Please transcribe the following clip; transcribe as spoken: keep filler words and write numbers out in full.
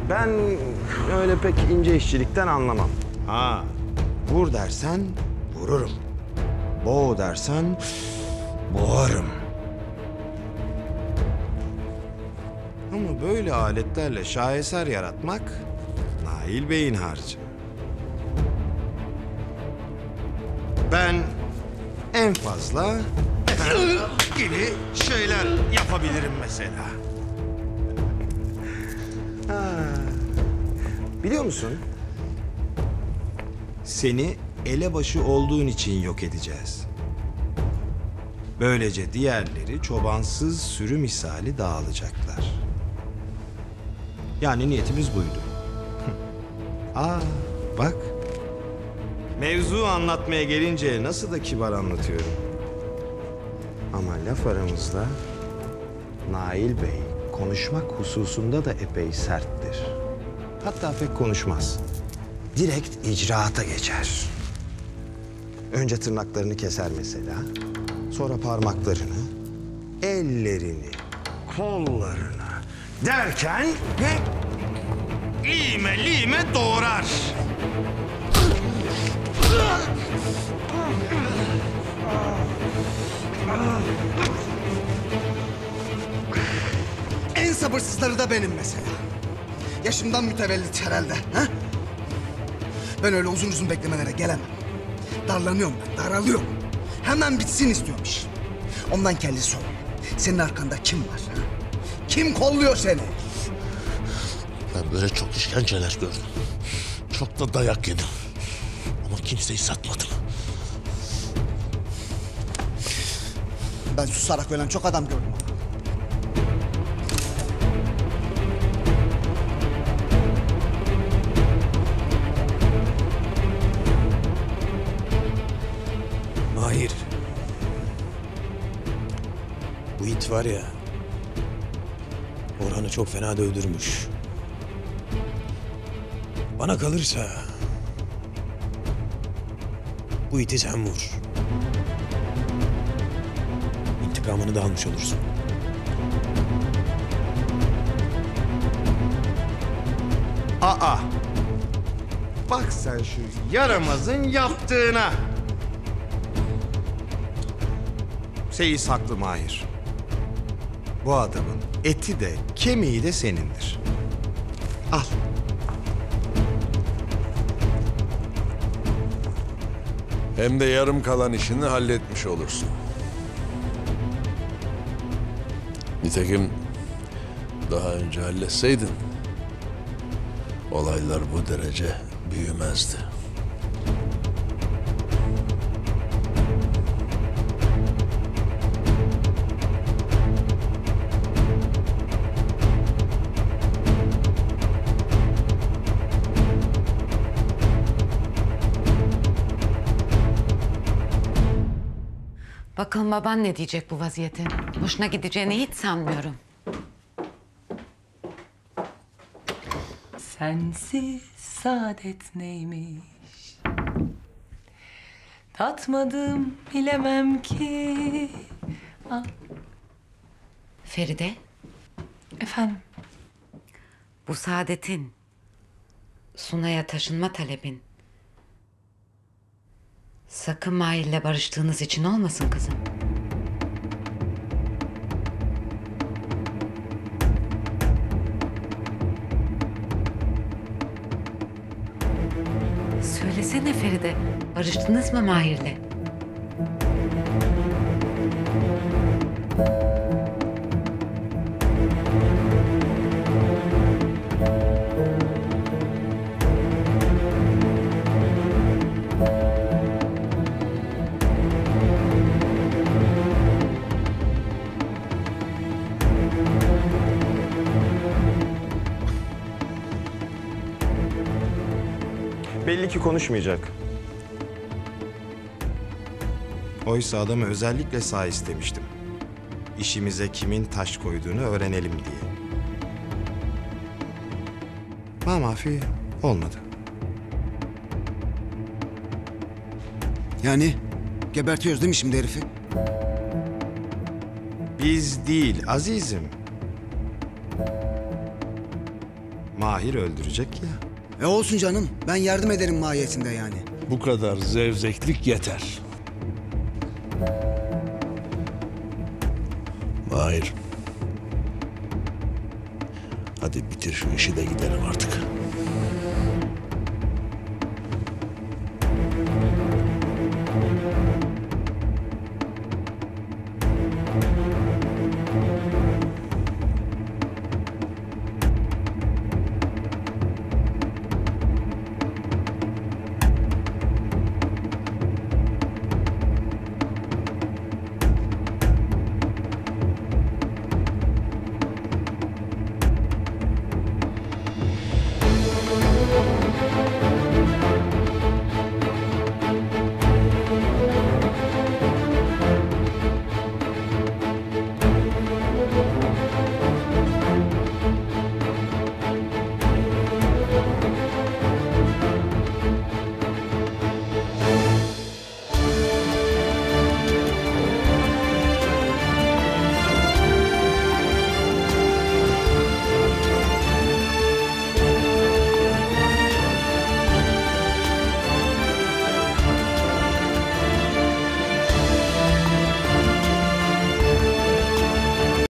Ben öyle pek ince işçilikten anlamam. Ha, vur dersen vururum. Boğ dersen boğarım. Ama böyle aletlerle şaheser yaratmak Nail Bey'in harcı. Ben en fazla gibi şeyler yapabilirim mesela. Ha. Biliyor musun? Seni elebaşı olduğun için yok edeceğiz. Böylece diğerleri çobansız sürü misali dağılacaklar. Yani niyetimiz buydu. Aa, bak. Mevzu anlatmaya gelince nasıl da kibar anlatıyorum. Ama laf aramızda Nail Bey konuşmak hususunda da epey serttir. Hatta pek konuşmaz. Direkt icraata geçer. Önce tırnaklarını keser mesela. Sonra parmaklarını, ellerini, kollarını derken lime lime doğrar. En sabırsızları da benim mesela. Yaşımdan mütevellit herhalde. Ha? Ben öyle uzun uzun beklemelere gelemem. Darlanıyorum ben, daralıyorum. Hemen bitsin istiyorum iş. Ondan kelli sor. Senin arkanda kim var? Ha? Kim kolluyor seni? Ben böyle çok işkenceler gördüm. Çok da dayak yedim. Ama kimseyi satmadım. Ben susarak ölen çok adam gördüm. Mahir. Bu it var ya, Orhan'ı çok fena dövdürmüş. Bana kalırsa bu iti sen vur. İntikamını da almış olursun. Aa! Bak sen şu yaramazın yaptığına. Seyis haklı Mahir. Bu adamın eti de kemiği de senindir. Al. Hem de yarım kalan işini halletmiş olursun. Nitekim daha önce halletseydin olaylar bu derece büyümezdi. Bakalım baban ne diyecek bu vaziyetin? Hoşuna gideceğini hiç sanmıyorum. Sensiz saadet neymiş? Tatmadım bilemem ki. Ah. Feride, Efendim? bu saadetin, Sunay'a taşınma talebin, sakın Mahir'le barıştığınız için olmasın kızım. Söylesene Feride, barıştınız mı Mahir'le? Belli ki konuşmayacak. Oysa adamı özellikle sağ istemiştim. İşimize kimin taş koyduğunu öğrenelim diye. Ma mafi olmadı. Yani gebertiyoruz değil mi şimdi herifi? Biz değil azizim. Mahir öldürecek ya. E olsun canım. Ben yardım ederim mahiyetinde yani. Bu kadar zevzeklik yeter. Mahir. Hadi bitir şu işi de gidelim artık.